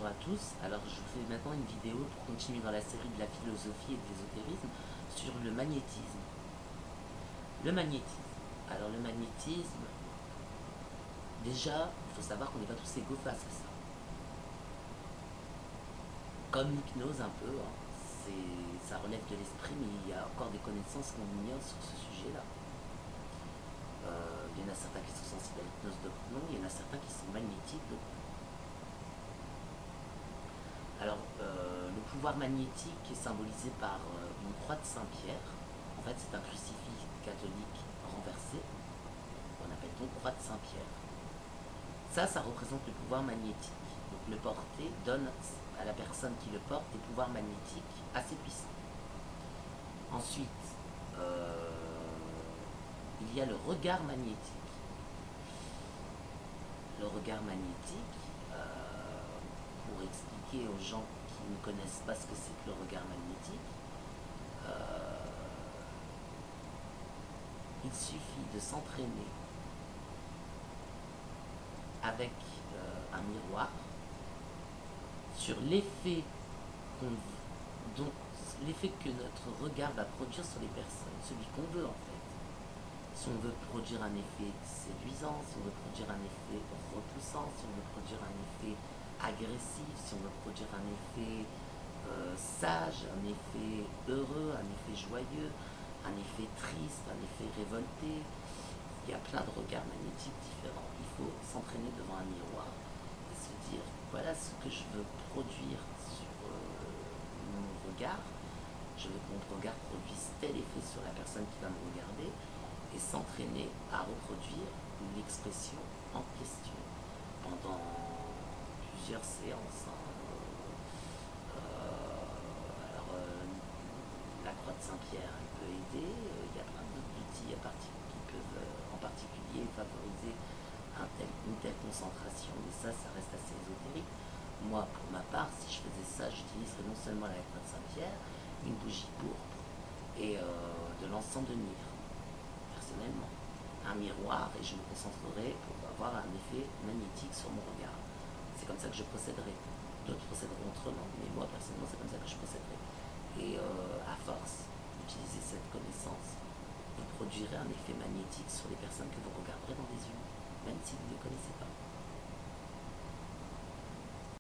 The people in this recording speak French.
bonjour à tous. Alors je vous fais maintenant une vidéo pour continuer dans la série de la philosophie et de l'ésotérisme sur le magnétisme. Le magnétisme. Alors le magnétisme, déjà, il faut savoir qu'on n'est pas tous égaux face à ça. Comme l'hypnose un peu, hein, ça relève de l'esprit, mais il y a encore des connaissances qu'on ignore sur ce sujet-là. Il y en a certains qui sont sensibles à l'hypnose, d'autres non. Il y en a certains qui sont magnétiques, d'autres non. Alors, le pouvoir magnétique est symbolisé par une croix de Saint-Pierre. En fait, c'est un crucifix catholique renversé, qu'on appelle donc croix de Saint-Pierre. Ça représente le pouvoir magnétique. Donc, le porter donne à la personne qui le porte des pouvoirs magnétiques assez puissants. Ensuite, il y a le regard magnétique. Le regard magnétique, pour expliquer aux gens qui ne connaissent pas ce que c'est que le regard magnétique, il suffit de s'entraîner avec un miroir sur l'effet que notre regard va produire sur les personnes, celui qu'on veut en fait. Si on veut produire un effet séduisant, si on veut produire un effet repoussant, si on veut produire un effet agressif, si on veut produire un effet sage, un effet heureux, un effet joyeux, un effet triste, un effet révolté. Il y a plein de regards magnétiques différents. Il faut s'entraîner devant un miroir et se dire voilà ce que je veux produire sur mon regard. Je veux que mon regard produise tel effet sur la personne qui va me regarder et s'entraîner à reproduire l'expression en question pendant plusieurs séances. La croix de Saint-Pierre, elle peut aider. Il y a plein d'outils qui peuvent en particulier favoriser une telle concentration, mais ça reste assez ésotérique. Moi, pour ma part, si je faisais ça, j'utiliserais non seulement la croix de Saint-Pierre, une bougie pourpre et de l'encens de myrrhe, personnellement. Un miroir, et je me concentrerai pour avoir un effet magnétique sur mon regard. C'est comme ça que je procéderai. D'autres procéderont autrement, mais moi, personnellement, c'est comme ça que je procéderai. Et à force d'utiliser cette connaissance, vous produirez un effet magnétique sur les personnes que vous regarderez dans les yeux, même si vous ne les connaissez pas.